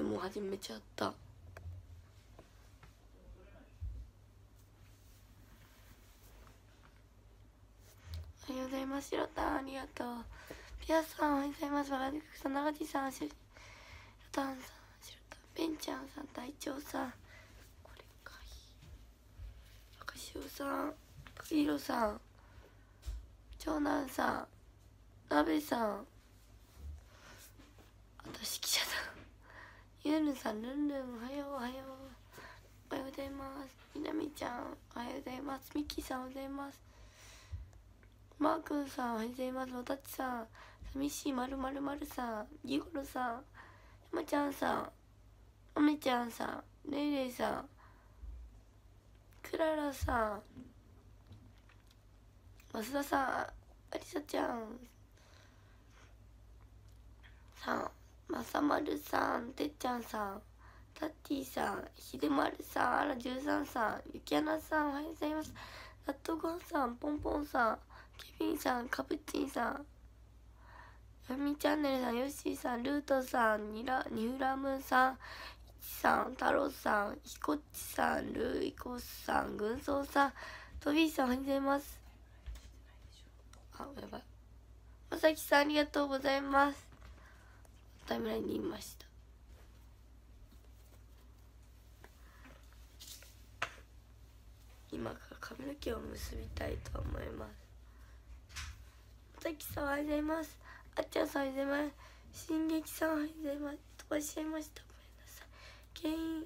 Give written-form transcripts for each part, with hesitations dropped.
もう始めちゃった。おはようございます。しろたんありがとう。ピアさんおはようございます。バカディクさん、長地さん、しろたんさん、しろたん、ベンちゃんさん、隊長さん、これかい赤潮さん、かひろさん、長男さん、なべさん、あとしきちゃさん、ゆるさん、ルンルン、おはよう、おはよう。おはようございます。みなみちゃん、おはようございます。みきさん、おはようございます。マー君さん、おはようございます。おたちさん、寂しいまるまるまるさん、ギゴロさん、やまちゃんさん、おめちゃんさん、れいれいさん、クララさん、増田さん、ありさちゃんさん、まさまるさん、てっちゃんさん、タッティさん、ひでまるさん、あら13さん、ゆきやなさん、おはようございます。納豆ごはんさん、ポンポンさん、ケビンさん、カプチンさん、やみチャンネルさん、ヨッシーさん、ルートさん、ニフラムさん、いちさん、太郎さん、ひこっちさん、ルイコさん、軍曹さん、トビーさん、おはようございます。あ、やばい。まさきさん、ありがとうございます。タイムラインにいました。今から髪の毛を結びたいと思います。まさきさん、おはようございます。あっちゃんさん、おはようございます。進撃さん、おはようございます。飛ばしちゃいました。ごめんなさい。ケイン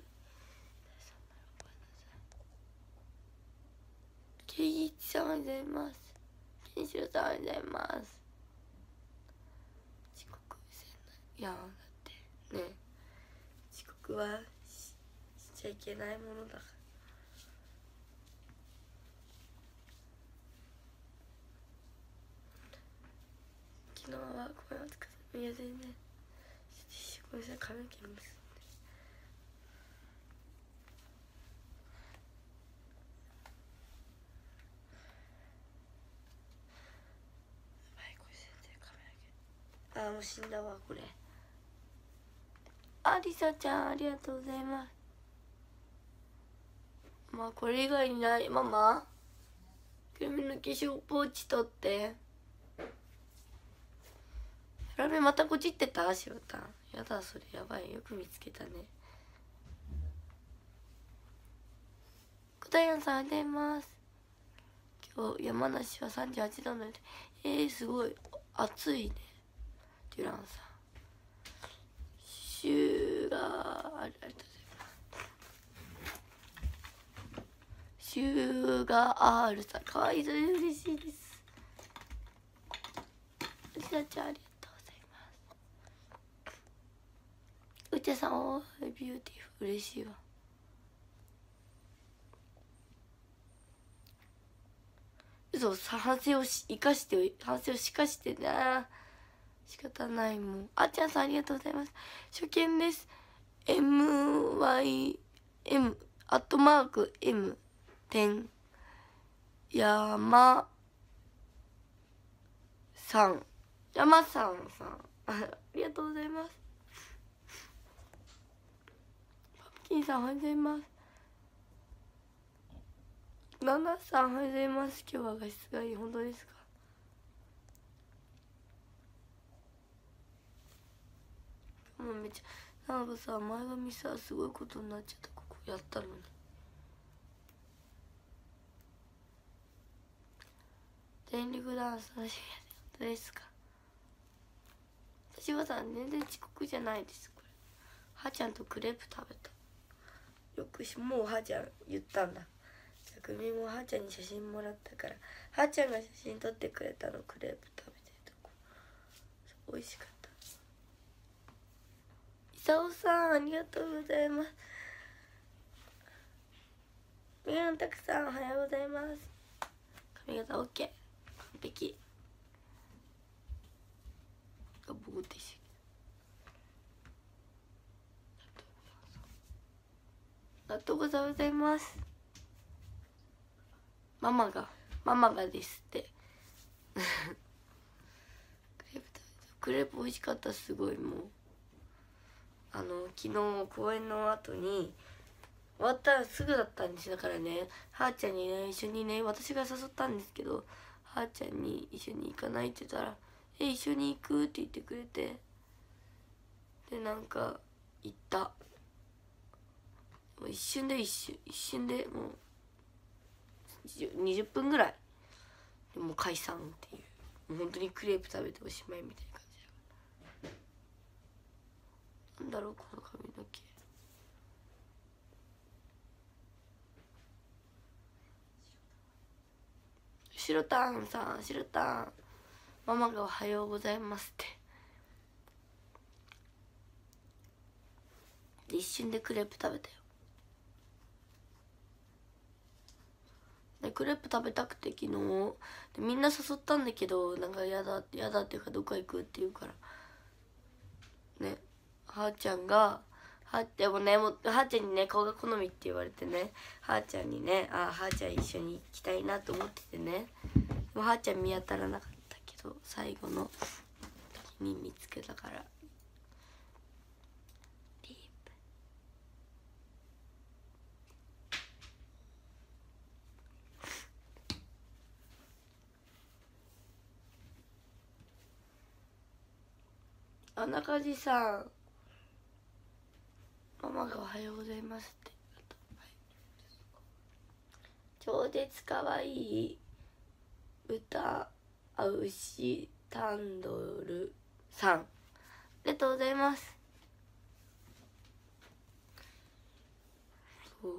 ケイイチさん、おはようございます。ケンシロウさん、おはようございます。遅刻せない。いやだってね、遅刻は しちゃいけないものだから。昨日はごめん、お疲れ様。いや全然ごめんなさい、髪の毛結んで。あーもう死んだわこれ。ありさちゃん、ありがとうございます。まあこれ以外にない。ママ君の化粧ポーチ取って。ラメまたこじってたしろたん。やだそれやばい。よく見つけたね。小平さん、ありがとうございます。今日山梨は38度のすごい暑いね。デュランさん、シュガー、ありがとうございます。シュガー R さん、かわいい、それ嬉しいです。うちゃちゃん、ありがとうございます。うちゃさん、おービューティフル、嬉しいわ。嘘、反省を生かして、反省をしかしてな。仕方ないもん。あっちゃんさん、ありがとうございます。初見です。MYM アットマーク M 点山さん、山さんさんありがとうございます。パプキンさん、おはようございます。ナナさん、おはようございます。今日は画質がいい。本当ですか？もうめっちゃなんかさ、前髪さ、すごいことになっちゃった。ここやったのに。全力ダンスのし本当ですか？私はさ、全然遅刻じゃないです。これはーちゃんとクレープ食べた。よくもうはーちゃん言ったんだ。匠もはーちゃんに写真もらったから、はーちゃんが写真撮ってくれたの。クレープ食べてるとこ美味しかった。いさおさん、ありがとうございます。みやんたくさん、おはようございます。髪型 OK、 完璧。ボーってしありがとうございます。ママがですってクレープ美味しかった。すごいもう昨日公演の後に終わったらすぐだったんですよ。だからね、はーちゃんにね一緒にね、私が誘ったんですけど、はーちゃんに一緒に行かないって言ったら「一緒に行く」って言ってくれて、でなんか行った。もう一瞬でもう20分ぐらいでもう解散っていう、もう本当にクレープ食べておしまいみたいな感じだ。なんだろうこの髪の毛。しろたんさん、しろたん、ママがおはようございますって一瞬でクレープ食べたよ。でクレープ食べたくて昨日でみんな誘ったんだけど、なんか嫌だっていうか、どっか行くって言うからね、はーちゃんがでもね、もうはーちゃんにね顔が好みって言われてね、はーちゃんにね、はーちゃん一緒に行きたいなと思っててね、でもはーちゃん見当たらなかったけど最後の時に見つけたから。中地さん、ママがおはようございますって。超絶かわいい豚牛タンドルさん、ありがとうございます。そう、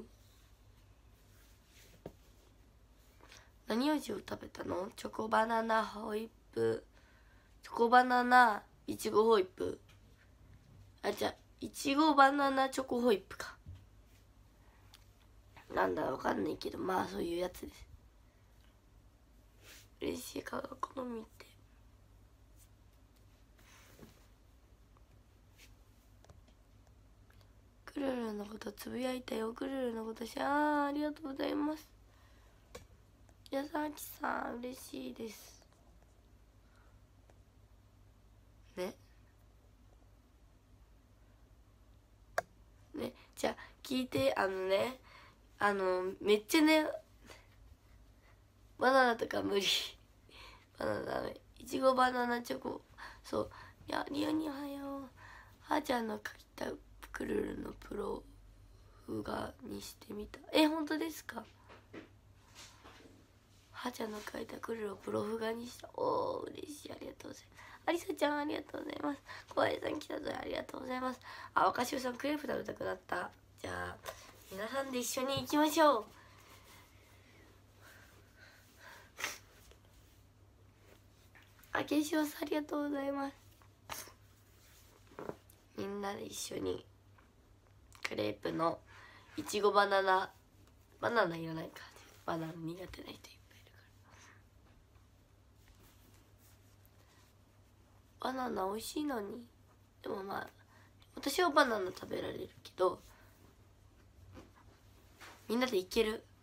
何味を食べたの？チョコバナナホイップ、チョコバナナいちごホイップ、じゃあいちごバナナチョコホイップかなんだわかんないけど、まあそういうやつです。嬉しい、かが好みって。クルルのことつぶやいたよ。クルルのことありがとうございます。矢崎さん嬉しいですね。ね、じゃあ聞いて、めっちゃね、バナナとか無理バナナダメ。いちごバナナチョコ、そう、いやリオにおはよう。はーちゃんの描いたクルルのプロフ画にしてみた。本当ですか？はーちゃんの描いたクルルをプロフ画にした。おー嬉しい、ありがとうございます。ありさちゃんありがとうございます。小林さん来たぞ、ありがとうございます。若潮さんクレープ食べたくなった。じゃあ皆さんで一緒に行きましょう。けしおさんありがとうございます。みんなで一緒にクレープのいちごバナナいらないか、バナナ苦手な人いっぱいいるから。バナナ美味しいのに。でもまあ私はバナナ食べられるけど、みんなでいける。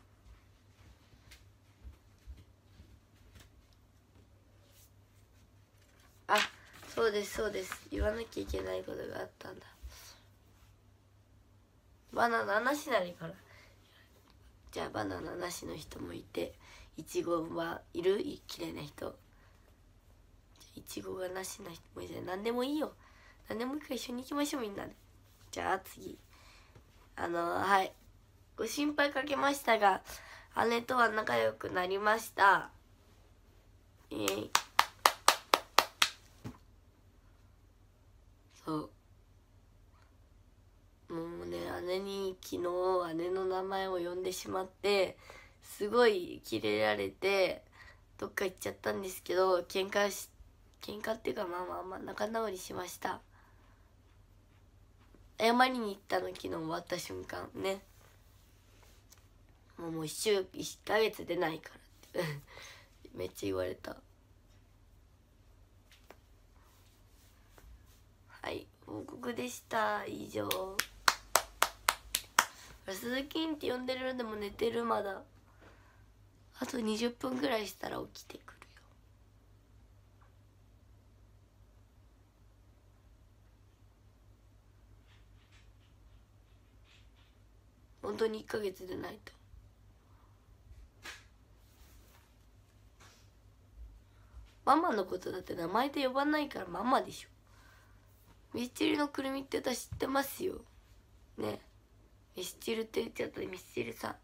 そうですそうです、言わなきゃいけないことがあったんだ。バナナなしならいいから。じゃあバナナなしの人もいて、いちごはいる綺麗な人、いちごがなしな人もいて、何でもいいよ、何でもいいから一緒に行きましょうみんなで。じゃあ次、はい、ご心配かけましたが姉とは仲良くなりました。そうもうね、姉に昨日姉の名前を呼んでしまってすごいキレられてどっか行っちゃったんですけど、喧嘩っていうかまあ仲直りしました。謝りに行ったの昨日終わった瞬間ね。もう1ヶ月出ないからってめっちゃ言われた。はい、報告でした。以上。鈴木んって呼んでる。でも寝てるまだ。あと20分ぐらいしたら起きてくるよ。 本当に1ヶ月でないと。ママのことだって名前で呼ばないからママでしょ。ミスチルのくるみって私知ってますよね。ミスチルって言っちゃった。ミスチルさん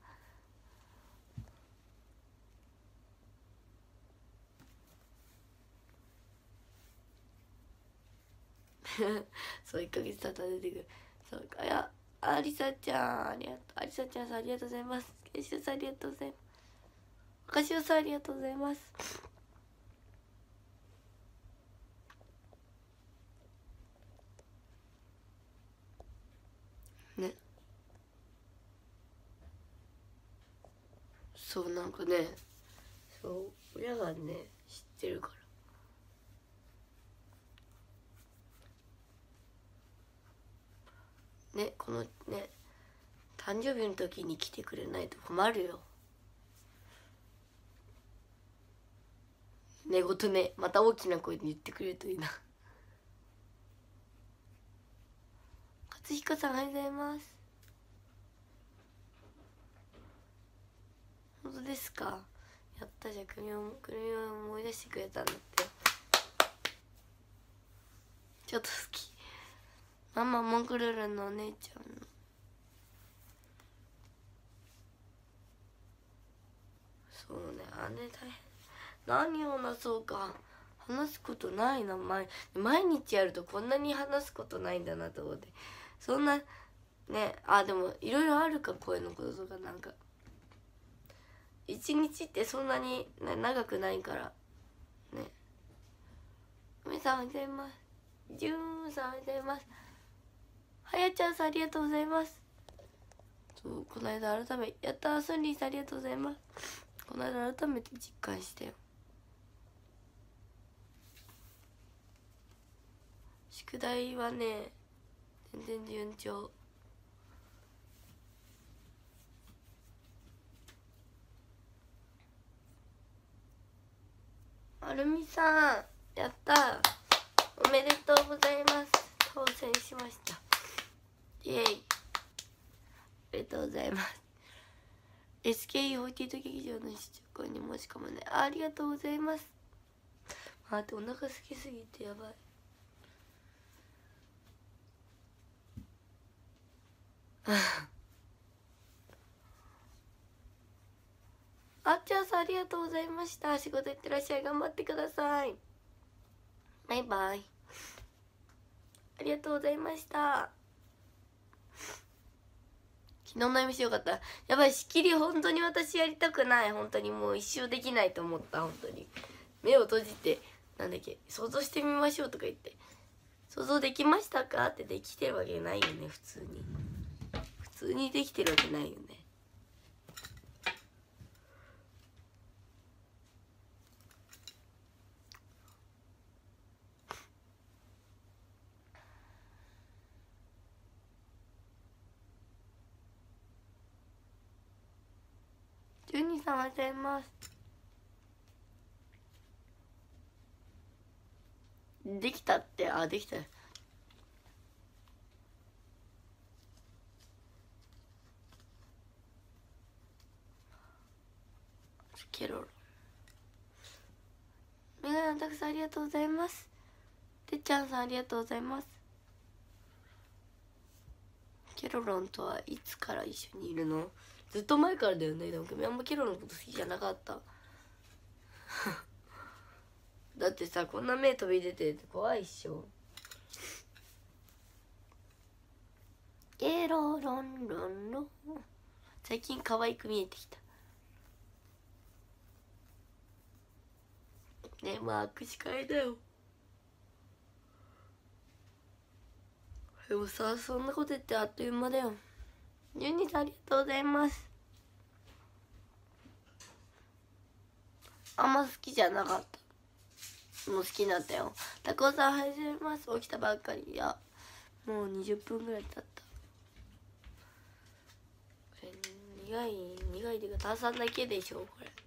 そう1ヶ月経ったら出てくる。そうか。いや、ありさちゃんありがとう。ありさちゃんさんありがとうございます。けしさんありがとうございます。赤潮さんありがとうございます。ね、そうなんかね、そう親がね知ってるから。ね、このね誕生日の時に来てくれないと困るよ。寝言ね、また大きな声で言ってくれるといいな。勝彦さんおはようございます。本当ですか。やった。じゃあくるみを思い出してくれたんだって。ちょっと好き。ママモンクルールのお姉ちゃんの。そうね、姉大変。何を話そうか。話すことないな。毎日やるとこんなに話すことないんだなと思って。そんなね、あ、でもいろいろあるか。声のこととかなんか一日ってそんなに、ね、長くないからね。梅さんおはようございます。じゅんさんおはようございます。はやちゃんさんありがとうございます。そう、この間改めやったー。スンリーさんありがとうございます。この間改めて実感したよ。宿題はね全然順調。アルミさんやった。おめでとうございます。当選しました。イエイ。ありがとうございます。SKE48 劇場の試着会に申し込むね。ありがとうございます。待って、お腹空きすぎてやばい。あっちゃんさんありがとうございました。仕事行ってらっしゃい。頑張ってください。バイバイ。ありがとうございました。昨日の MC よかった。やばい、仕切り本当に私やりたくない。本当にもう一生できないと思った。本当に目を閉じて、なんだっけ、想像してみましょうとか言って、想像できましたかってできてるわけないよね。普通にできてるわけないよね。12さんおはようございます。できたって。あ、できた。ケロロメガネたくさんありがとうございます。てっちゃんさんありがとうございます。ケロロンとはいつから一緒にいるの？ずっと前からだよね。でもあんまケロロのこと好きじゃなかっただってさ、こんな目飛び出てて怖いっしょ。ケロロンロンロン。最近可愛く見えてきたね。まあ握手会だよ。でもさ、そんなこと言ってあっという間だよ。12さんありがとうございます。あんま好きじゃなかった。もう好きになったよ。タコさんおはようございます。起きたばっかり。いやもう20分ぐらい経った。苦いっていうか炭酸だけでしょこれ。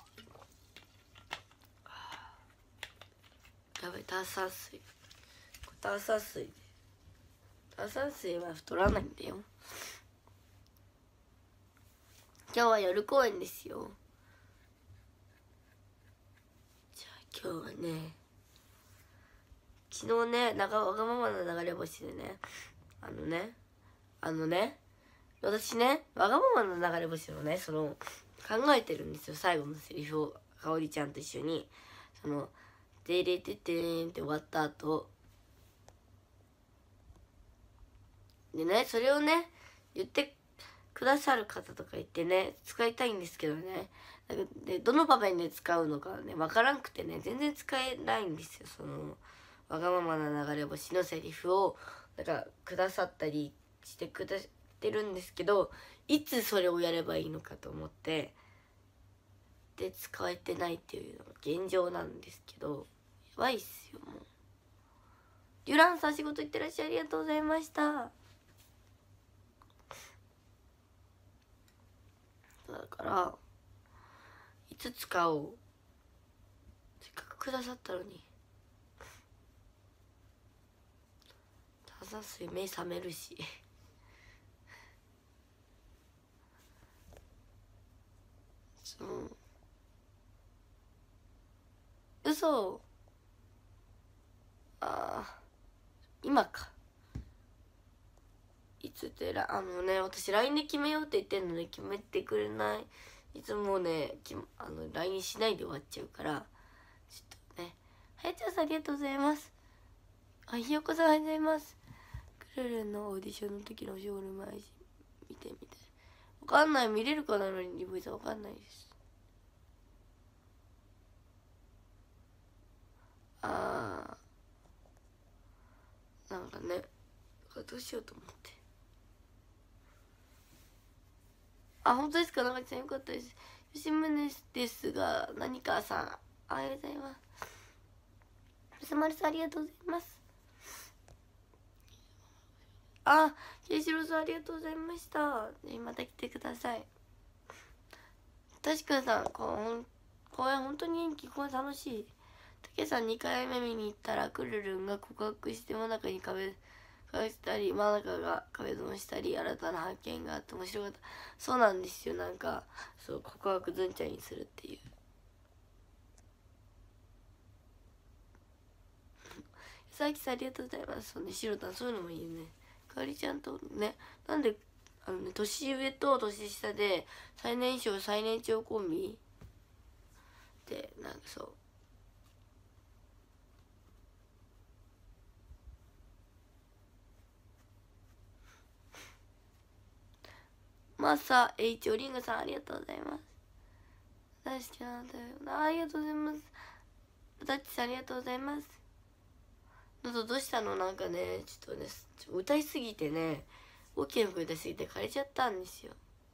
やばい、炭酸水こ炭酸水は太らないんだよ。今日は夜公演ですよ。じゃあ今日はね、昨日ね、わがままの流れ星でね、私ね、わがままの流れ星のね、考えてるんですよ、最後のセリフを。かおりちゃんと一緒にデレテテーンって終わった後でね、それをね言ってくださる方とかいてね、使いたいんですけどね、でどの場面で使うのかね分からんくてね、全然使えないんですよ。わがままな流れ星のセリフをくださったりしてくだってるんですけど、いつそれをやればいいのかと思ってで使えてないっていうのが現状なんですけど、やばいっすよ。もうデュランさん、仕事行ってらっしゃい、ありがとうございました。だからいつ使おう、せっかくくださったのに。炭酸水目覚めるし嘘。今か。いつって私 LINE で決めようって言ってんので決めてくれない。いつもねLINE しないで終わっちゃうから、ちょっとね。はやちゃんさん、ありがとうございます。ひよこさん、おはようございます。クルルンのオーディションの時のショールーム配信見てみたい。わかんない、見れるかなのにリボイさんわかんないです。なんかね、どうしようと思って。本当ですか。長木さん、よかったです。吉宗ですが、何かさん、おはようございます。むさまるさん、ありがとうございます。ケイシロウさん、ありがとうございました。また来てください。たしくんさん、公演本当に元気、公演楽しい。たけさん、2回目見に行ったらクルルンが告白して真ん中に壁したり、真ん中が壁ドンしたり、新たな発見があって面白かった。そうなんですよ。告白ずんちゃんにするっていう。さきさん、ありがとうございます。そうね、しろたん、そういうのもいいよね。かおりちゃんとね、なんで年上と年下で最年少最年長コンビでマサ H おりんごさん、ありがとうございます。大好きなんだよな。ありがとうございます。ダッチさん、ありがとうございます。どうしたの。ちょっとね、歌いすぎてね、大きな声出しすぎて枯れちゃったんですよ。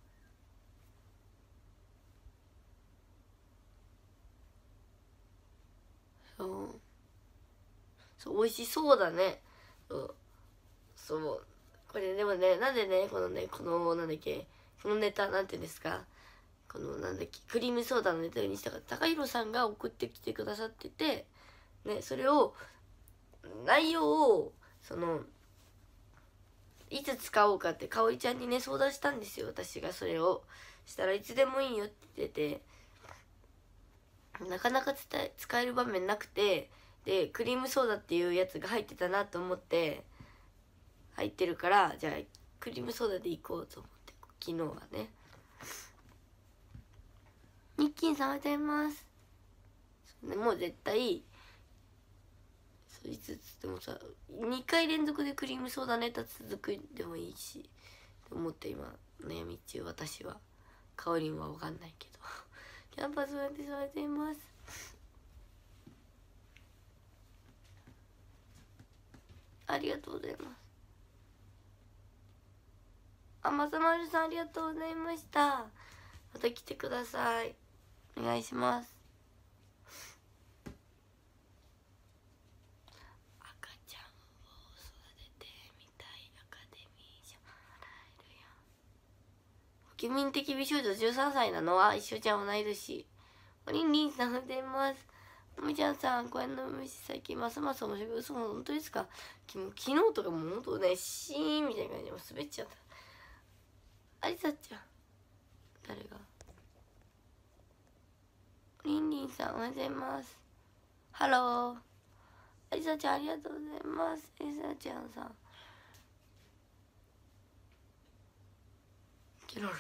そう美味しそうだね。これでもね、なんでね、このなんだっけ、このネタなんていうんですか、なんだっけ、クリームソーダのネタにしたかった高弘さんが送ってきてくださっててね、それを内容をいつ使おうかってかおりちゃんにね相談したんですよ。私がそれをしたらいつでもいいよって言ってて、なかなか使える場面なくて、でクリームソーダっていうやつが入ってたなと思って、入ってるから、じゃあクリームソーダで行こうと思って、昨日はね。ニッキンさん、おはようございます。もう絶対いつつってもさ、2回連続でクリームソーダネタ続くでもいいしと思って今悩み中。私はかおりんは分かんないけどキャンパスワンでされています。ありがとうございます。まさまるさん、ありがとうございました。また来てください。お願いします。赤ちゃんを育ててみたいアカデミー賞もらえるよ。国民的美少女13歳なのは一緒じゃん、同い年。おりんりんさん、おはようございます。 みちゃんさん、公園の虫最近ますます面白い。嘘、本当ですか？昨日とかも本当ね、シーンみたいな感じでも滑っちゃった。ありさちゃん。誰が？りんりんさん、おはようございます。ハロー。ありさちゃん、ありがとうございます。ありさちゃんさん。ケロロ。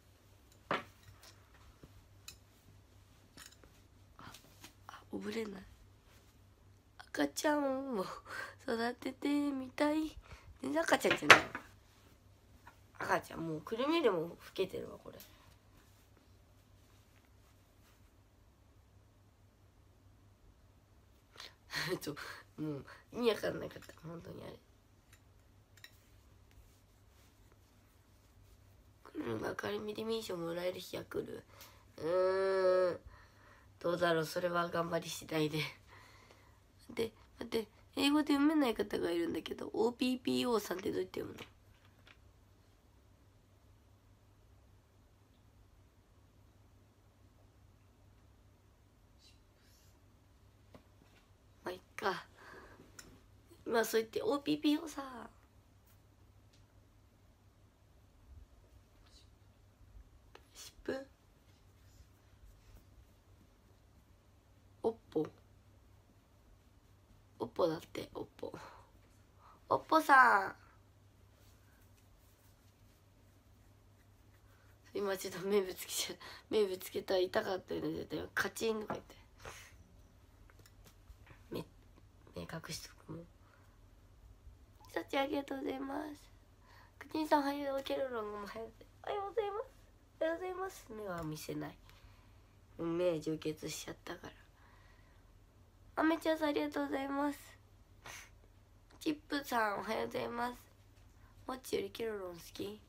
おぶれない。赤ちゃんを育ててみたい。全然赤ちゃんじゃない。赤ちゃん、もうくるみでも老けてるわこれ。もう意味わかんなかった、本当にあれ。来るのがアカデミー賞もらえる日が来る。どうだろう、それは頑張り次第で。で待って、英語で読めない方がいるんだけど、 OPPO さんってどうやって読むの？まあいっか。今そう言って OPPO さ湿布おっぽおっぽだって、おっぽおっぽさん。今ちょっと目ぶつけたら痛かったよね。絶対カチンとか言って目隠しとくもん。さちありがとうございます。くちんさんおはよう。ケロロンもおはようございます。おはようございます。目は見せない。目充血しちゃったから。あめちゃんさんありがとうございます。チップさんおはようございます。もっちよりケロロン好き？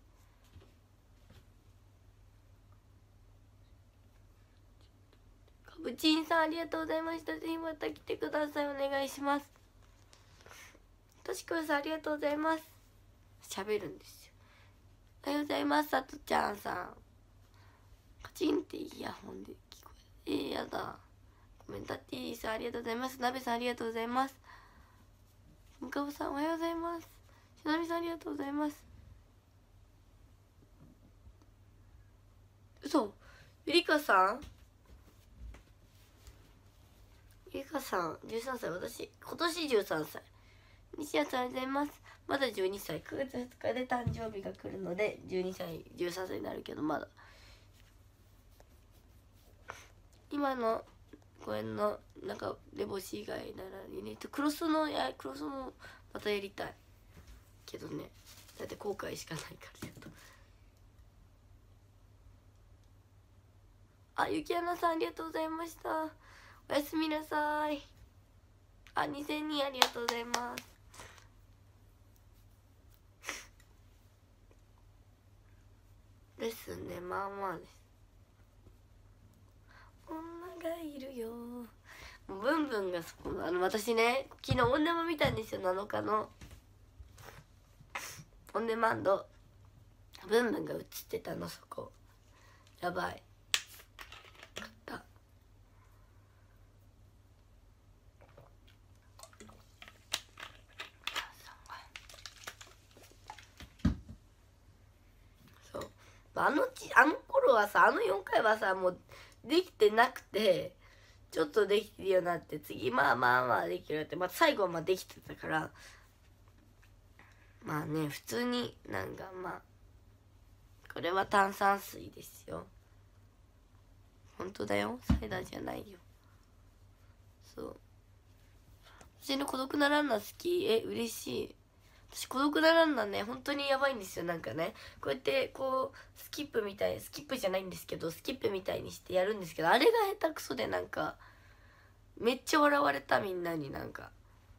かぶちんさんありがとうございました。ぜひまた来てください。お願いします。としくんさんありがとうございます。喋るんですよ。おはようございます。さとちゃんさん。カチンってイヤホンで聞こえる。やだ。コメンタティーさんありがとうございます。なべさんありがとうございます。むかぶさんおはようございます。しなみさんありがとうございます。嘘。ゆりかさん13歳。私今年13歳。西谷さんありがとうございます。まだ12歳。9月2日で誕生日が来るので12歳13歳になるけど、まだ今の公演のなんかレボシ以外ならユニットクロスのまたやりたいけどね。だって後悔しかないからちょっと。あ、ゆきやなさんありがとうございました。おやすみなさい。あ、2000人ありがとうございます。レッスンね、まあまあです。女がいるよ。ブンブンが私ね、昨日オンデマ見たんですよ。7日のオンデマンド。ブンブンが映ってたの、そこやばい。買った。そう、あの頃はさ、あの4回はさ、もうできてなくて、ちょっとできてるようになって、次まあできるようになって、最後はまあできてたから、まあね、普通になんかこれは炭酸水ですよ。本当だよ、サイダーじゃないよ。そう、私の孤独なランナー好き。嬉しい。私孤独なランナーね、本当にやばいんですよ。なんかね、こうやってこうスキップじゃないんですけど、スキップみたいにしてやるんですけど、あれが下手くそで、なんかめっちゃ笑われた、みんなに。なんか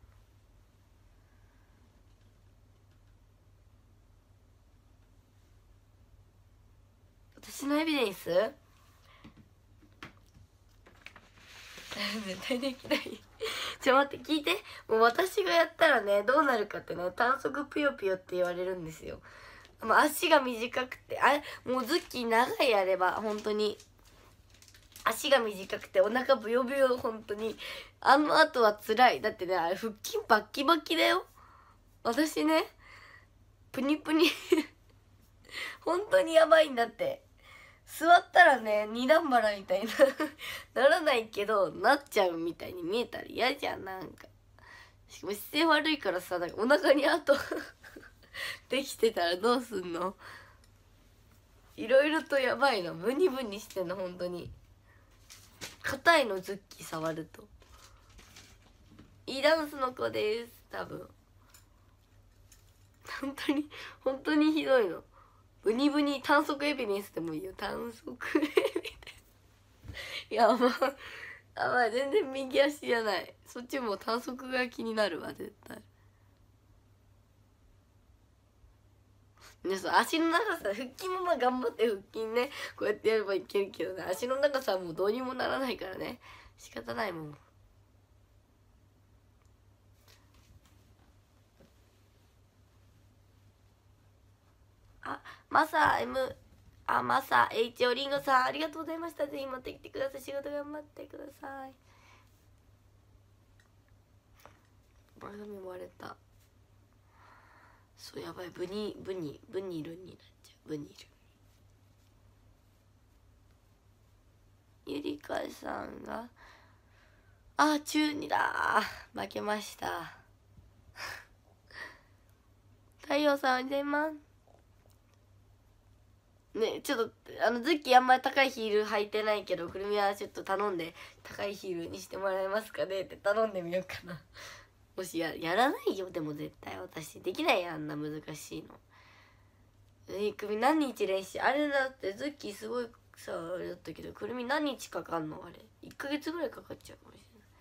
私のエビデンス絶対できない。待って、聞いて。もう私がやったらね、どうなるかってね、短足ぷよぷよって言われるんですよ。足が短くて、もうズッキー長いあれば、本当に足が短くてお腹ブヨブヨ。本当にあの後は辛い。だってね、あれ腹筋バッキバキだよ私ね。プニプニ本当にやばいんだって。座ったらね二段腹みたいなならないけどなっちゃうみたいに見えたら嫌じゃん。なんかしかも姿勢悪いからさ、なんかお腹に跡できてたらどうすんの。いろいろとやばいの。ブニブニしてんの。本当に硬いの。ズッキー触ると。いいダンスの子です。多分本当にひどいの。ブニブニ。短足エビデンスでもいいよ。短足エビデンスやばい。全然右足じゃない。そっちも短足が気になるわ絶対ね。そう足の長さ、腹筋もまあ頑張って腹筋ねこうやってやればいけるけどね、足の長さはもうどうにもならないからね、仕方ないもん。マサ H おりんごさんありがとうございました。ぜひまた来てください。仕事頑張ってください。前髪割れた。そうやばい。ブニルになっちゃう。ブニル。ゆりかさんが中2だ。負けました太陽さんおはようございますね。ちょっとズッキーあんまり高いヒール履いてないけど、くるみはちょっと頼んで高いヒールにしてもらえますかねって頼んでみようかなもしやらないよ。でも絶対私できないやん。あんな難しいの。首何日練習あれだって。ズッキーすごいさあれだったけど、くるみ何日かかんのあれ。1ヶ月ぐらいかかっちゃうかもしれない。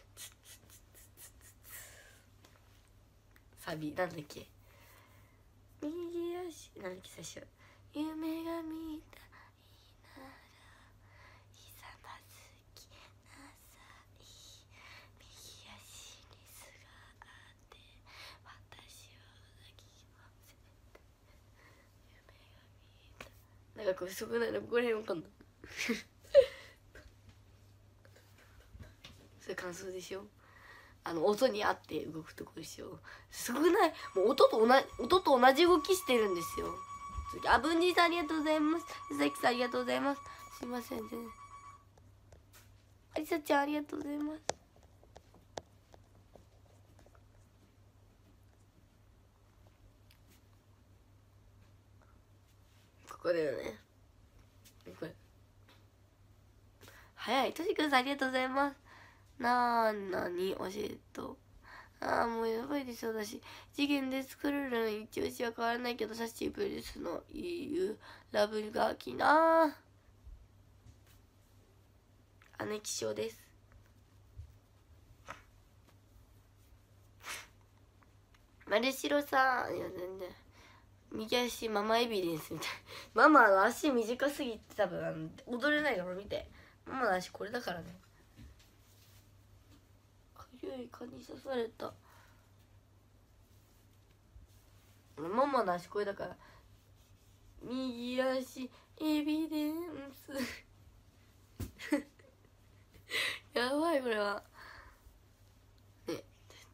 サビなんだっけ、右足なんだっけ最初。夢が見たいならひざまずきなさい、右足にすがって私を抱き寄せて夢が見た。なんかこれそこなの。これわかんないそれ感想でしょ。音に合って動くとこでしょ。すごくない？もう音と同じ動きしてるんですよ。文治さんありがとうございます。佐々木さんありがとうございます。すいません全然。ありさちゃんありがとうございます。ここだよね。これ早い。としくんさんありがとうございます。に教えと。もうやばいでしょ。私次元で作るの一押しは変わらないけど、サッシーブリスのいうラブがきな。姉気象です。丸白さん、いや全然右足ママエビデンスみたい。ママの足短すぎて多分踊れないから。見て、ママの足これだからね。かゆい蚊に刺された。ママの足これだから。右足エビデンスやばいこれはね。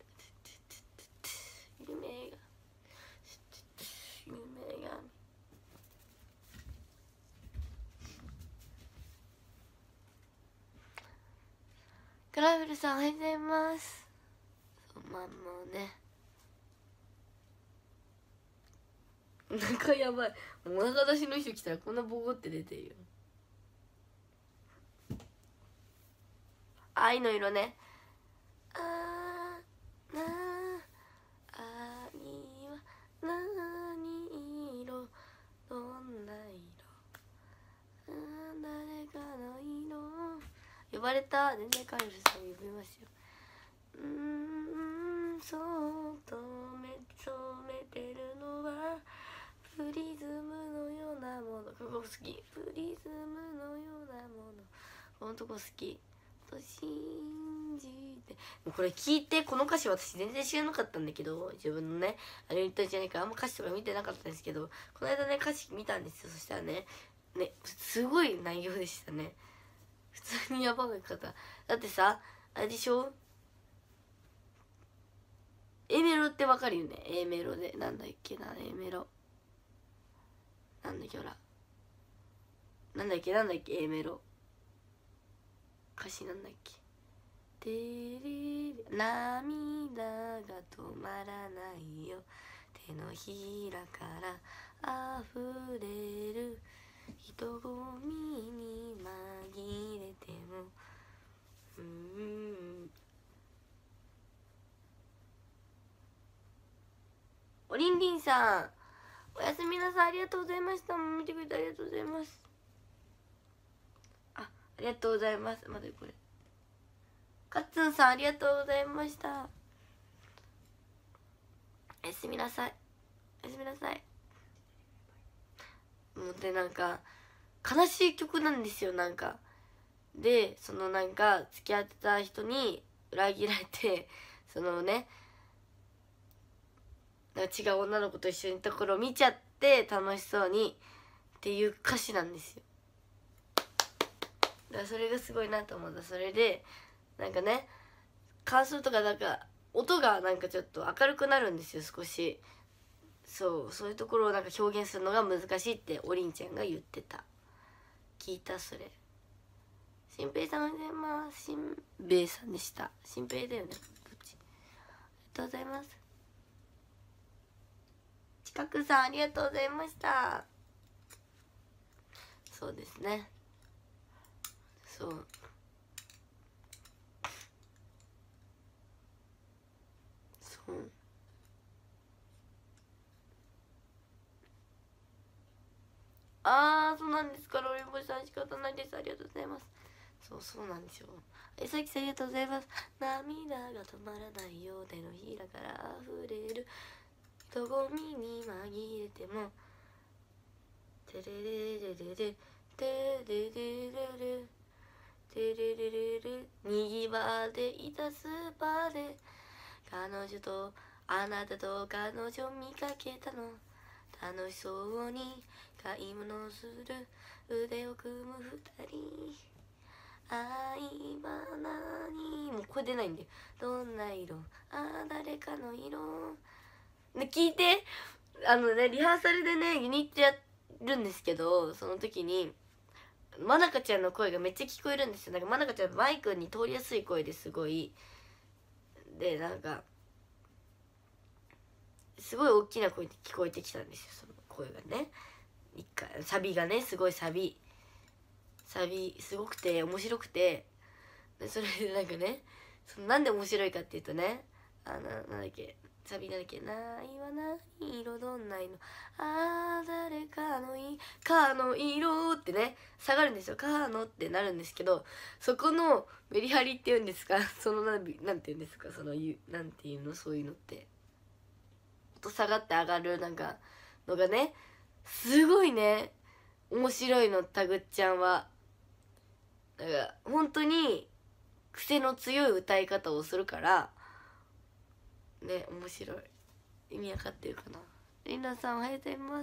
夢がクラブルさんおはようございます。まあもうね、お腹やばい。お腹出しの人来たらこんなボコって出てるよ。愛の色ね。あには何色、どんな色、誰かの色。呼ばれた。全然カルルさん呼びますよ。そっと目覚めてるのはプリズムのようなもの。ここ好き。プリズムのようなもの。このとこ好き。と信じて。もうこれ聞いて、この歌詞私全然知らなかったんだけど、自分のねあれ言ったんじゃないからあんま歌詞とか見てなかったんですけど、この間ね歌詞見たんですよ。そしたらねすごい内容でしたね。 普通にやばい方だってさ、あれでしょ、A メロってわかるよね。 A メロでなんだっけな、 A メロなんだっけ、ほらなんだっけ A メロ歌詞なんだっけ。てれれ涙が止まらないよ、手のひらから溢れる人混みに紛れても、おりんりんさん、おやすみなさい。ありがとうございました。見てくれてありがとうございます。ありがとうございます。まだこれかっつんさん、ありがとうございました。おやすみなさい。おやすみなさい。もうで、なんか悲しい曲なんですよ。なんかで、そのなんか付き合ってた人に裏切られて、そのね、なんか違う女の子と一緒にいたところを見ちゃって楽しそうにっていう歌詞なんですよ。だからそれがすごいなと思った。それでなんかね、感想とかなんか音がなんかちょっと明るくなるんですよ、少し。そういうところをなんか表現するのが難しいっておりんちゃんが言ってた。聞いたそれ。しんぺいさんおはようございます。しんべいさんでした。しんぺいだよね、どっち。ありがとうございます。ちかくさんありがとうございました。そうですね、そうそうなんですから、おりんぼさん仕方ないです。ありがとうございます。そうなんですよ。さきさんありがとうございます。涙が止まらないよ、手のひらから溢れる人混みに紛れても、テレレレレレテレレレレテレレレレ、にぎわっていたスーパーで彼女とあなたと彼女見かけたの、楽しそうに買い物をする腕を組む二人、愛は何、もうこれ出ないんで、どんな色、誰かの色で聞いて、リハーサルでねユニットやるんですけど、その時にまなかちゃんの声がめっちゃ聞こえるんですよ。なんかまなかちゃんマイクに通りやすい声ですごい、でなんかすごい大きな声で聞こえてきたんですよ、その声がね。一回サビがね、すごいサビすごくて面白くて、でそれでなんかね、なんで面白いかっていうとね、なんだっけ、サビなんだっけ、ないは何色どんな色、誰かのかの色ってね下がるんですよ。かのってなるんですけど、そこのメリハリっていうんですか、そのなんていうんですか、そのなんていうの、そういうのって音下がって上がるなんかのがね、すごいね面白いの、たぐっちゃんは。だから本当に癖の強い歌い方をするからね、面白い。意味わかってるかな。りなさんおはようございます。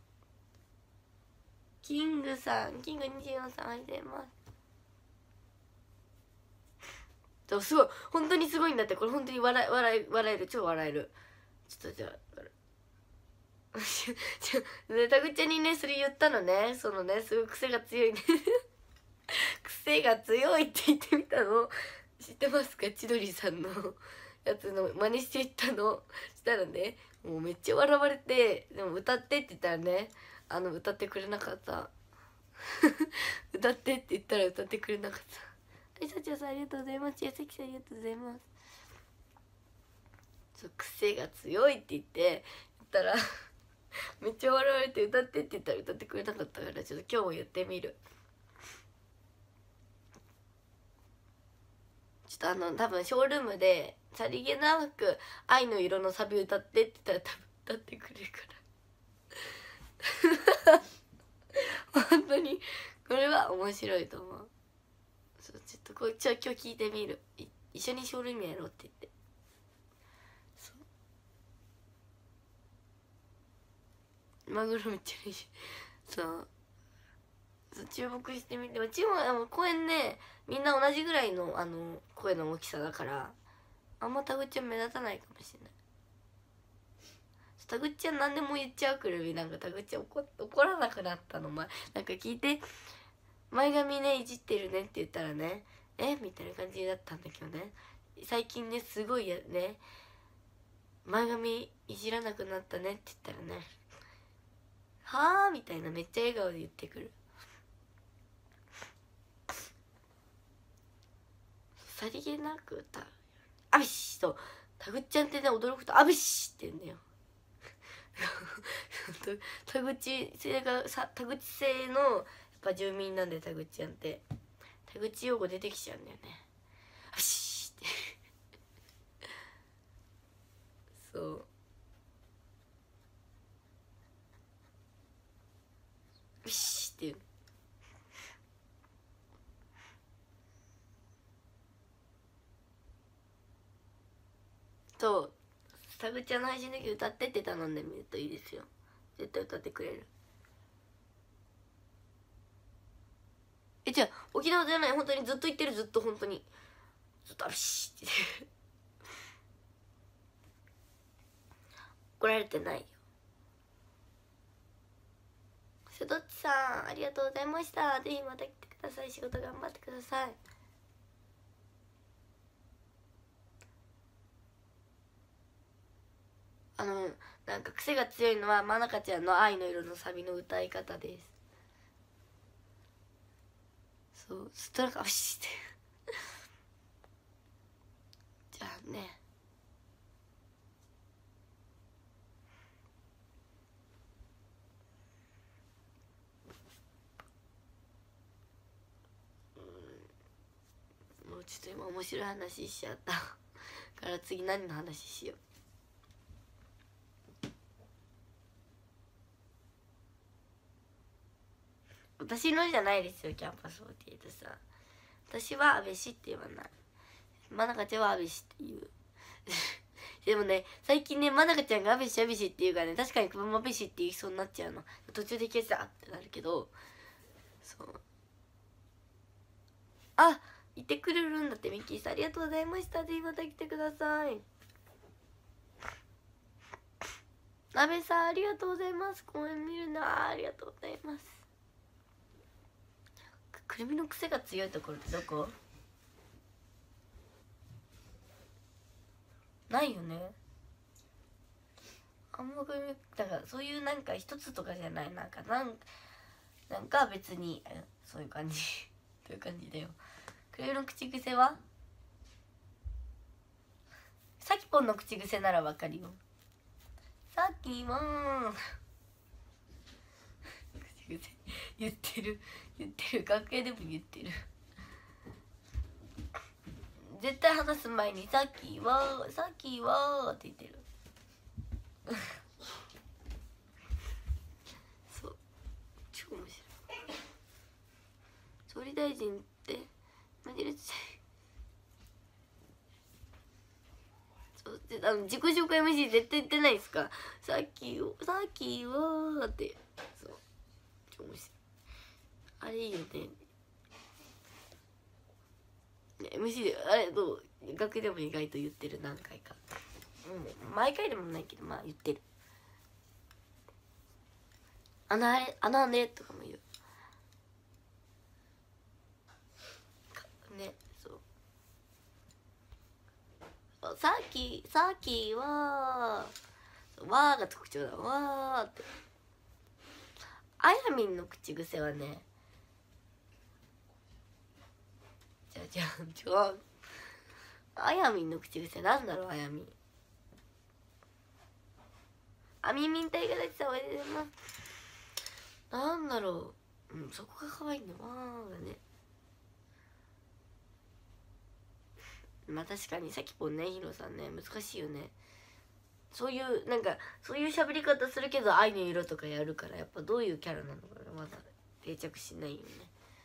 キング24さんおはようございます。すごい本当にすごいんだって。これ本当に笑える、超笑える。ちょっとじゃあタグちゃんにねそれ言ったのね、そのねすごい癖が強いね癖が強いって言ってみたの知ってますか？千鳥さんのやつの真似していったのしたらね、もうめっちゃ笑われて、でも歌ってって言ったらね、歌ってくれなかった歌ってって言ったら歌ってくれなかった。はい、さちゃさんありがとうございます。やさきさんありがとうございます。癖が強いって言ったらめっちゃ笑われて、歌ってって言ったら歌ってくれなかったから、ちょっと今日も言ってみる。ちょっと多分ショールームでさりげなく「愛の色のサビ歌って」って言ったら多分歌ってくれるから本当にこれは面白いと思う。そう、ちょっと今日聞いてみる。一緒にショールームやろうって言って。マグロめっちゃいい。そう注目してみて。うちも声ね、みんな同じぐらいの声の大きさだから、あんまタグちゃん目立たないかもしれない。タグちゃん何でも言っちゃうくるみ。なんかタグちゃん怒らなくなったの。なんか聞いて、前髪ねいじってるねって言ったらね、みたいな感じだったんだけどね、最近ねすごいね、前髪いじらなくなったねって言ったらね、はあみたいな、めっちゃ笑顔で言ってくる。さりげなく歌う。あびしとタグちゃんってね、驚くとあびしって言うんだよ。田口製のやっぱ住民なんで、田口ちゃんって田口用語出てきちゃうんだよね。あしってそうよしっていう。そう田口ちゃんの配信だけ歌ってって頼んでみるといいですよ。絶対歌ってくれる。じゃあ沖縄じゃない、本当にずっと言ってる、ずっと本当にずっとあびしって怒られてないよ。瀬戸っちさんありがとうございました。ぜひまた来てください。仕事頑張ってください。なんか癖が強いのはまなかちゃんの愛の色のサビの歌い方です。そうずっとなんかあびしってじゃあね、もうちょっと今面白い話しちゃったから次何の話しよう。私のじゃないですよ、キャンパス48さん。私は安倍氏って言わない。まなかちゃんは安倍氏って言うでもね、最近ね、まなかちゃんが安倍氏安倍氏って言うからね、確かにくまま安倍氏って言いそうになっちゃうの。途中で消したってなるけど、そう。あ、いてくれるんだって。ミッキーさんありがとうございました。ぜひまた来てください。なべさんありがとうございます。公演見るな、ありがとうございます。くるみの癖が強いところってどこ？ないよね。あんまくるみだから、そういうなんか一つとかじゃない、なんか別にそういう感じという感じだよ。くるみの口癖はさきぽんの口癖ならわかるよ。さっきも口癖言ってる楽屋でも言ってる。絶対話す前にさっきはって言ってるそう超面白い。総理大臣ってマジでそう自己紹介 MC 絶対言ってないですか。さっきはってそう超面白い。あれいいよね。MC であれどう楽でも意外と言ってる、何回か。毎回でもないけどまあ言ってる。あのねとかも言うね。そうさっきはわーが特徴だ。わーって。あやみんの口癖はね、じゃあやみんの口癖なんだろう。あやみんあみみんたいがだちさんおめでとうございます。なんだろう、そこが可愛いんだ。わーがね。まあ確かにさきぽんね、ひろさんね、難しいよね。そういうなんかそういう喋り方するけど愛の色とかやるから、やっぱどういうキャラなのかがまだ定着しないよね。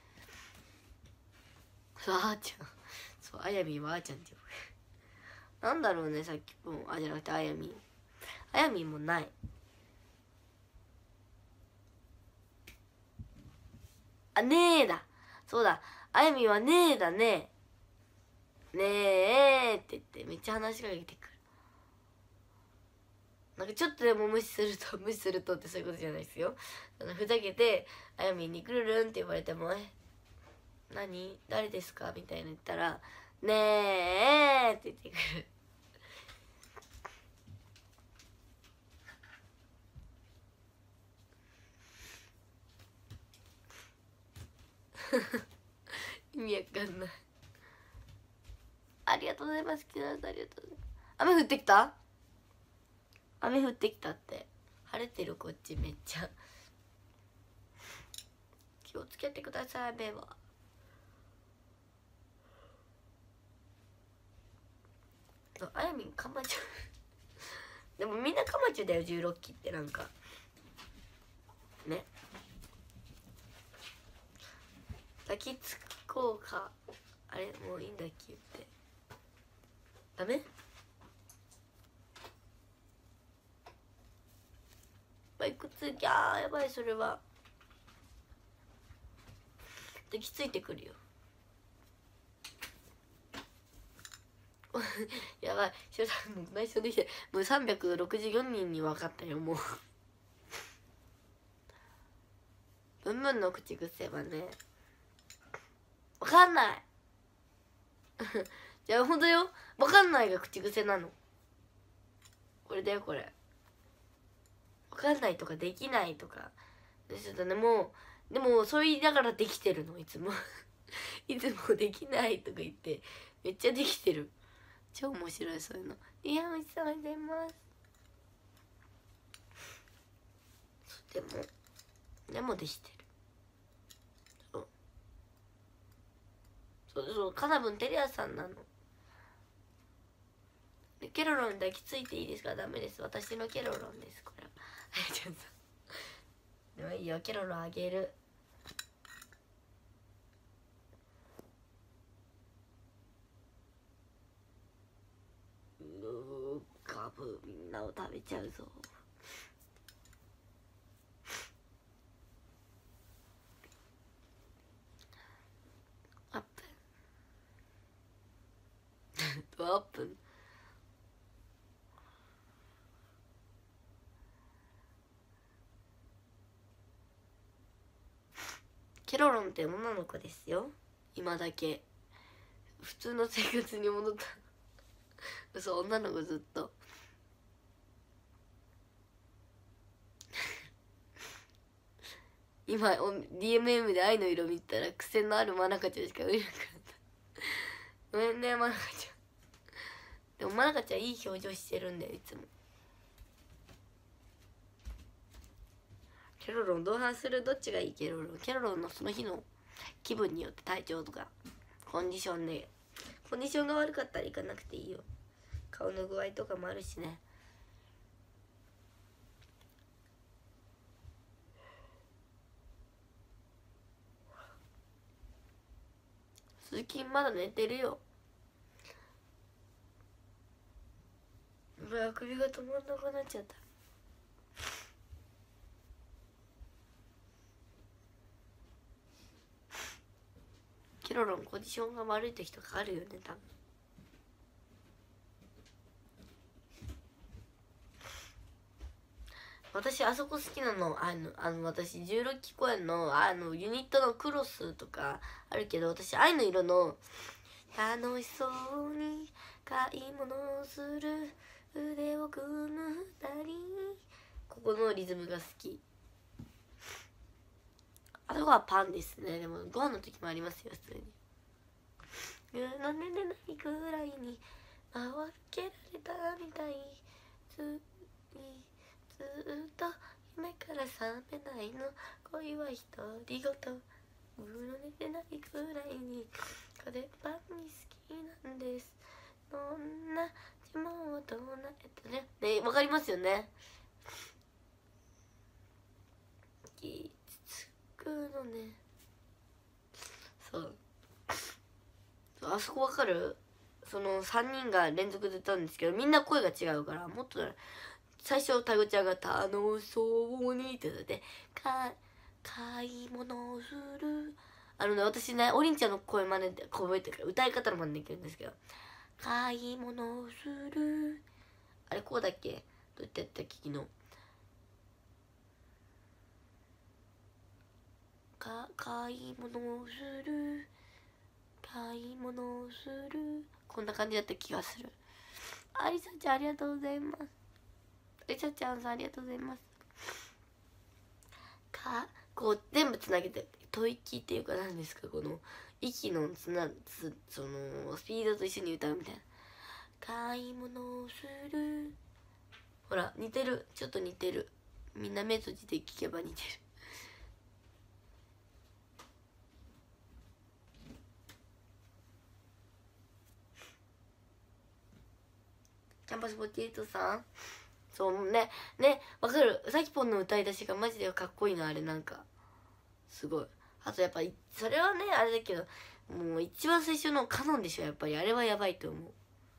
あーちゃん、そうあやみんはあーちゃんって呼ぶなんだろうね、さっきぽんじゃなくてあやみんもない。 あ、ねえだ。そうだ。あやみはねえだね。ねえって言ってめっちゃ話しかけてくる。なんかちょっとでも無視すると無視するとってそういうことじゃないですよ。ふざけてあやみに「くるるん」って言われても「何誰ですか?」みたいな言ったら「ねえ」って言ってくる。意味わかんない。ありがとうございます。木田さんありがとうございます。雨降ってきた？雨降ってきたって。晴れてるこっちめっちゃ。気をつけてください目は。あやみんかまちゅでもみんなかまちゅだよ16期ってなんかね。抱きつこうか。あれもういいんだっけ言ってダメ？いくつきゃーやばいそれは抱きついてくるよやばいしゅうさんも内緒できてもう364人に分かったよもうブンブンの口癖はね分かんないいやほんとよ分かんないが口癖なのこれだよこれ分かんないとかできないとかちょっとねもうでもそう言いながらできてるのいつもいつもできないとか言ってめっちゃできてる超面白いそういうのいやおいしそうございますでもできてるそうかなぶんテレアさんなのでケロロン抱きついていいですか？ダメです、私のケロロンですこれはちょっとでもいいよケロロンあげるカブみんなを食べちゃうぞアップアップケロロンって女の子ですよ今だけ普通の生活に戻った嘘女の子ずっと今DMM で愛の色見たら癖のあるまなかちゃんしか見なかったごめんねまなかちゃんでもまなかちゃんいい表情してるんだよいつもケロロン同伴するどっちがいいケロロンケロロンのその日の気分によって体調とかコンディションが悪かったら行かなくていいよ顔の具合とかもあるしね鈴木まだ寝てるようわ首が止まんなくなっちゃったケロロンコンディションが悪い時とかあるよね多分私あそこ好きなの私16期公演のユニットのクロスとかあるけど私愛の色の楽しそうに買い物をする腕を組む二人ここのリズムが好きあとはパンですねでもご飯の時もありますよ普通に飲んでないくらいに回けられたみたいずっと夢から覚めないの恋は独り言寝てないくらいに風パンに好きなんですどんな呪文を唱えてねわかりますよねきつくのねそうあそこわかるその3人が連続で歌うんですけどみんな声が違うからもっと最初タグちゃんが「楽しそうに」って言って「 買い物をする。私ね、おりんちゃんの声真似て、声っていうか歌い方の真似できるんですけど、買い物をする。あれこうだっけ、どうやってやったっけ昨日。買い物をする、買い物をする、こんな感じだった気がする。ありさちゃんありがとうございます。りさちゃんさんありがとうございます。こう全部つなげて吐息っていうか何ですか、この息のそのスピードと一緒に歌うみたいな。買い物をする、ほら似てる、ちょっと似てる。みんな目閉じて聞けば似てる。キャンパス48さん、そうね、わかる。さきぽんの歌い出しがマジでかっこいいの、あれなんかすごい。あとやっぱそれはねあれだけど、もう一番最初のカノンでしょ、やっぱりあれはやばいと思う。本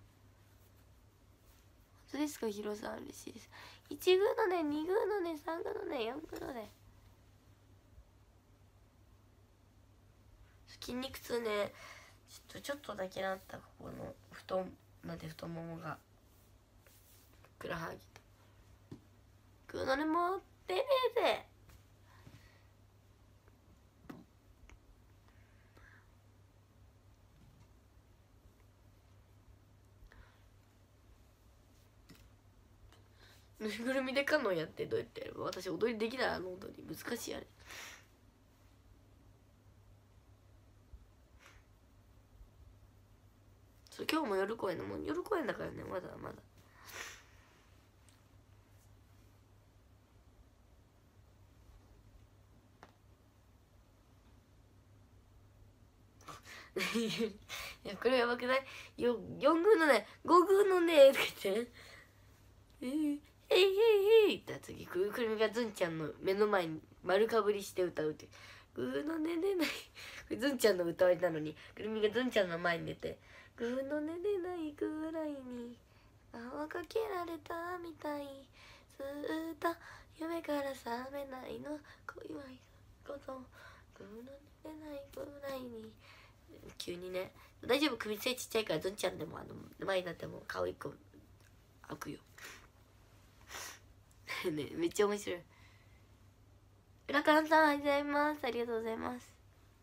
当ですか、ヒロさん嬉しいです。1軍のね、2軍のね、3軍のね、4軍のね、筋肉痛ね、ちょっとだけなった。ここの太ももがふくらはぎとグーのね持ってねえぜ。ぬいぐるみでカノンやってどうやってやれば、私踊りできない、あの踊り難しい、あれ。そう今日も夜公演の、もう夜公演だからね、まだまだいやこれやばくない？ 4 軍のね5軍のねとか言って「へいへいへい」って次くるみがずんちゃんの目の前に丸かぶりして歌うって「グーのねねない」ずんちゃんの歌われなのにくるみがずんちゃんの前に出て「グーのねねないくらいに泡かけられたみたいずっと夢から覚めないの恋はことグーのねねないくらいに」急にね、大丈夫、首背ちっちゃいからずんちゃんでも前になっても顔一個開くよね、めっちゃ面白い。浦川さんありがとうございます、ありがとうございます。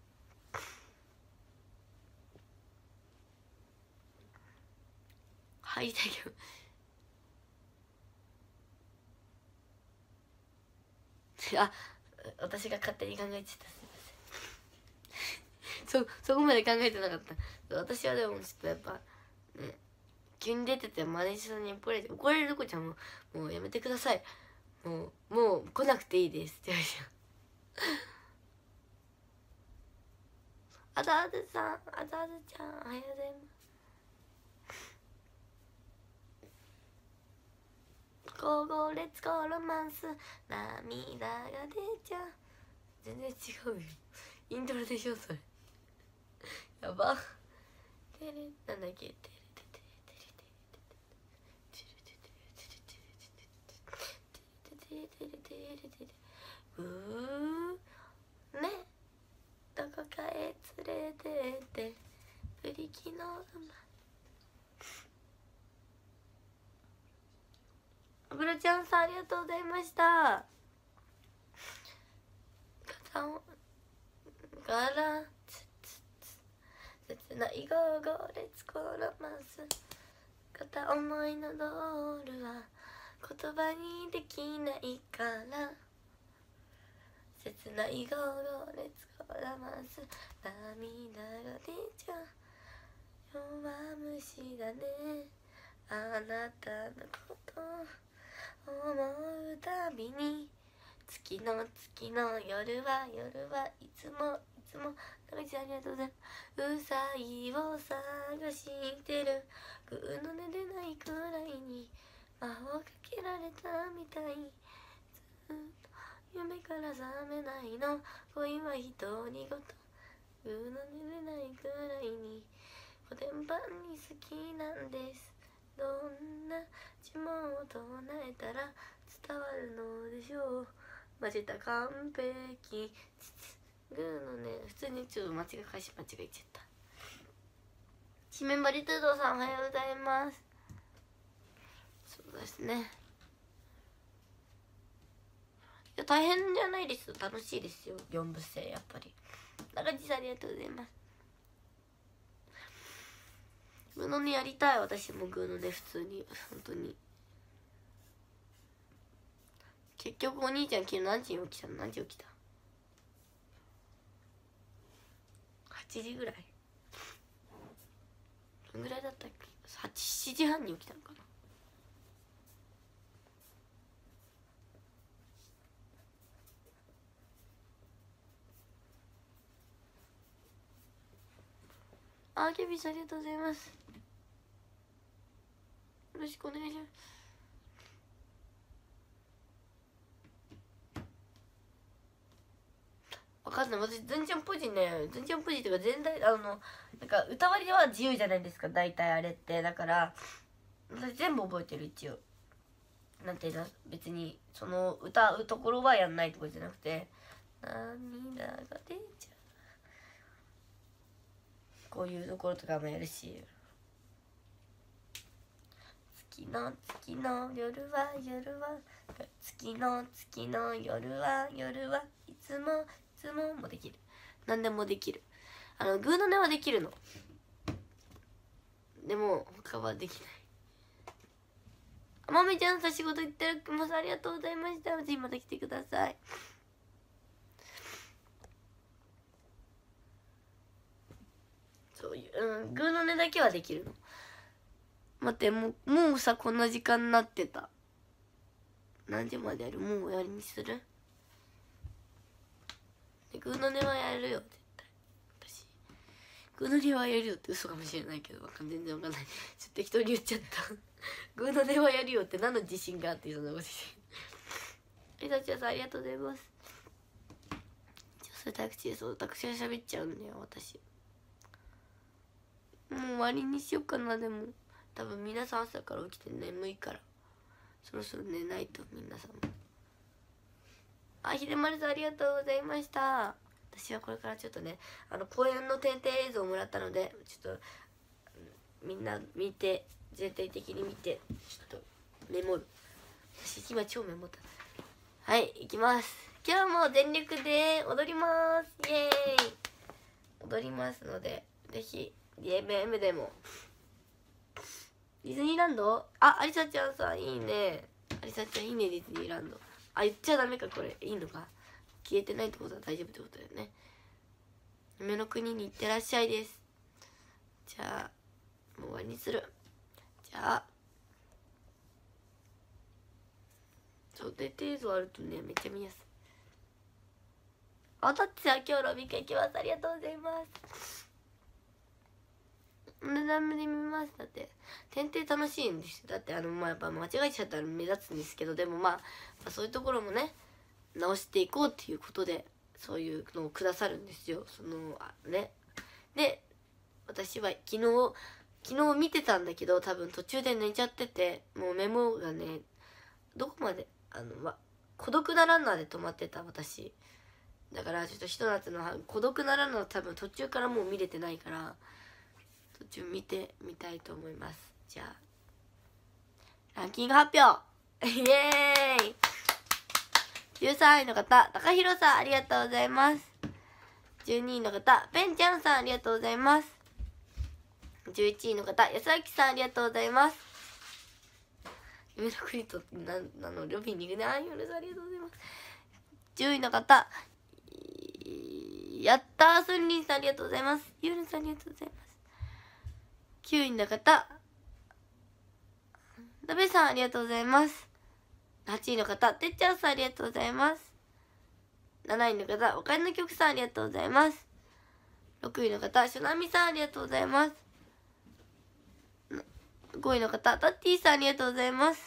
はいだけどあ、私が勝手に考えてた、すいませんそこまで考えてなかった。私はでもちょっとやっぱね、急に出ててマネージャーさんに怒られるとこちゃんもうやめてください、もう来なくていいですって言われちゃう。あざあずさん、あざあずちゃん、おはようございます。ゴーゴーレッツゴーロマンス、涙が出ちゃう。全然違うよ、イントロでしょそれやば。テレなんだっけ、テレテテテレうーね、どこかへ連れてってプリキの馬。油ちゃんさんありがとうございました。肩をから切ないゴーゴーレッツゴーロマンス、片思いのドールは言葉にできないから切ないゴーゴーレッツゴーロマンス、涙が出ちゃう弱虫だね、あなたのこと思うたびに月の夜はいつも中地さんありがとうございます。うさぎを探してるグーの寝れないくらいに魔法かけられたみたい、ずっと夢から覚めないの恋は独り言、グーの寝れないくらいにおてんばんに好きなんです、どんな呪文を唱えたら伝わるのでしょう、 間違えた。完璧。グーのね、普通にちょっと返し間違えちゃった。しめんばりとどさんおはようございます。そうですね。いや大変じゃないです。楽しいですよ、4部制。やっぱり中地さんありがとうございます。グーの音やりたい。私もグーの音普通に本当に。結局お兄ちゃん昨日何時に起きたの？何時起きた？8時ぐらい？どんぐらいだったっけ？7時半に起きたのかな。あ、ケビンさんありがとうございます。よろしくお願いします。わかんない。私ズンちゃんポジね、ズンちゃんポジっていうか全体なんか歌割りは自由じゃないですか、大体あれって。だから私全部覚えてる。一応なんていうの、別にその歌うところはやんないところじゃなくて、涙が出ちゃう、こういうところとかもやるし、月の夜は月の夜はいつももできる。何でもできる。グーの音はできるの。でも他はできない。あまみちゃんさ、仕事行ってます。ありがとうございました。ぜひまた来てください。そういう、グーの音だけはできるの。待って、もうさ、こんな時間になってた。何時までやる？もうやりにする？グーの音はやるよ、絶対。私グーの音はやるよって嘘かもしれないけど、全然わかんない。ちょっと適当に言っちゃったグーの音はやるよって何の自信があってそんなことしてさちゃんさんありがとうございます。それタクシー、タクシーで喋っちゃうんだよ私。もう終わりにしようかな。でも多分皆さん朝から起きて眠いからそろそろ寝ないと。皆さんも。あ、ひでまるさんありがとうございました。私はこれからちょっとね、公演の点々映像をもらったので、ちょっとみんな見て、全体的に見て、ちょっとメモる。私今超メモった。はい、行きます。今日も全力で踊ります。イエーイ。踊りますので、ぜひ DMM でも。ディズニーランド？あ、アリサちゃんさんいいね。アリサちゃんいいね、ディズニーランド。あ、言っちゃダメかこれ。いいのか。消えてないってことは大丈夫ってことだよね。夢の国に行ってらっしゃいです。じゃあもう終わりにする。じゃあそうで映像あるとね、めっちゃ見やすい。あ、だってさ、今日ロビカ行きます。ありがとうございます。何で見ます。だって点々楽しいんですよ。だってやっぱ間違えちゃったら目立つんですけど、でもそういうところもね直していこうっていうことでそういうのをくださるんですよ。ね。で私は昨日見てたんだけど、多分途中で寝ちゃってて、もうメモがねどこまで孤独なランナーで止まってた私だから、ちょっとひと夏の孤独なランナー多分途中からもう見れてないから、途中見てみたいと思います。じゃあランキング発表イエーイ。13位の方、高弘さんありがとうございます。12位の方、ペンちゃんさんありがとうございます。11位の方、安明さんありがとうございます。夢の国とロビーに行くね。あ、ゆるさんありがとうございます。10位の方、やったーすんりんさんありがとうございます。ゆるさんありがとうございます。9位の方、なべさんありがとうございます。8位の方、てっちゃんさんありがとうございます。7位の方、おかえりの曲さんありがとうございます。6位の方、しょなみさんありがとうございます。5位の方、タッティさんありがとうございます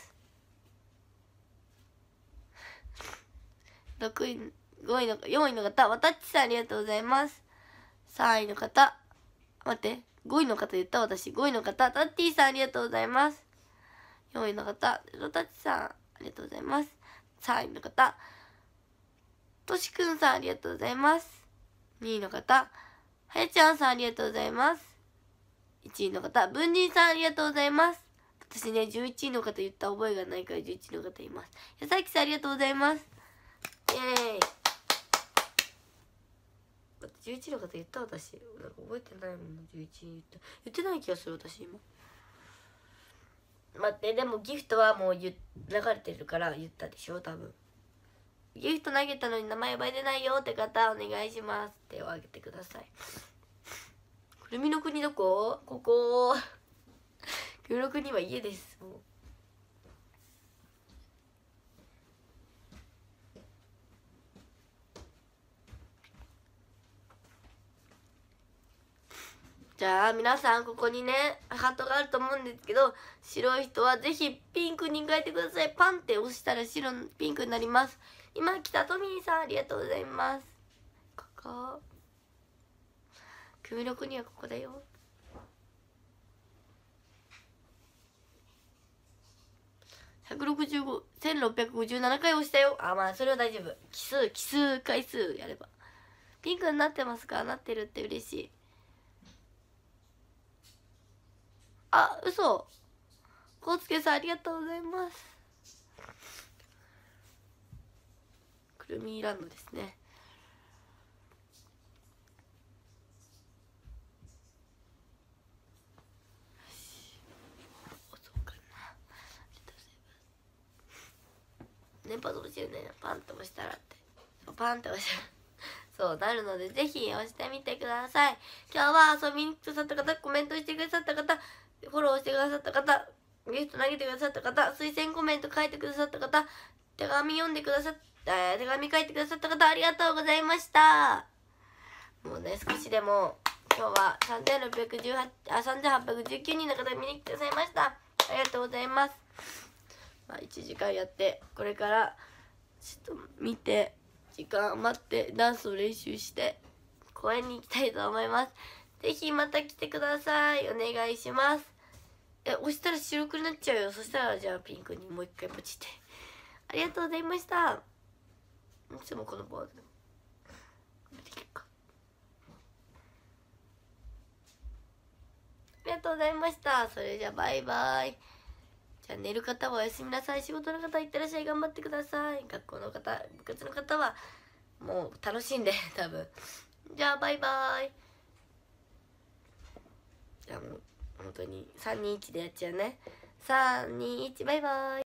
。4位の方、わたっちさんありがとうございます。3位の方、待って、5位の方言った私。5位の方、タッティさんありがとうございます。4位の方、わたっちさんありがとうございます。3位の方、 としくんさんありがとうございます。2位の方、はやちゃんさんありがとうございます。1位の方、文人さんありがとうございます。私ね、11位の方言った覚えがないから11位の方います。やさきさんありがとうございます。イエーイ。11位の方言った私。なんか覚えてないもんな、11位言ってない気がする私今。待って、でもギフトはもう流れてるから言ったでしょ多分。ギフト投げたのに名前呼ばれてないよって方お願いします。手を挙げてください。くるみの国どこ？ここ。くるみの国は家です。もうじゃあ皆さんここにねハートがあると思うんですけど、白い人はぜひピンクに変えてください。パンって押したら白ピンクになります。今来たトミーさんありがとうございます。ここくみの国はここだよ。165、1657回押したよ。あ、まあそれは大丈夫。奇数回数やれば。ピンクになってますか？なってるって嬉しい。あ、嘘。こうつけさんありがとうございます。くるみランドですね。電波届いてるね。パンと押したらって。パンと押したらそうなるので、ぜひ押してみてください。今日は遊びに来てくださった方、コメントしてくださった方、フォローしてくださった方、ギフト投げてくださった方、推薦コメント書いてくださった方、手紙読んでくださった、手紙書いてくださった方、ありがとうございました。もうね、少しでも、今日は3819人の方が見に来てくださいました。ありがとうございます。まあ、1時間やって、これからちょっと見て時間待ってダンスを練習して公園に行きたいと思います。ぜひまた来てください。お願いします。押したら白くなっちゃうよ。そしたらじゃあピンクにもう一回ポチって。ありがとうございました。いつもこのポーズありがとうございました。それじゃあバイバイ。じゃあ寝る方はおやすみなさい。仕事の方いってらっしゃい。頑張ってください。学校の方、部活の方はもう楽しんで多分。じゃあバイバイ。じゃあもう本当に321でやっちゃうね。321バイバイ。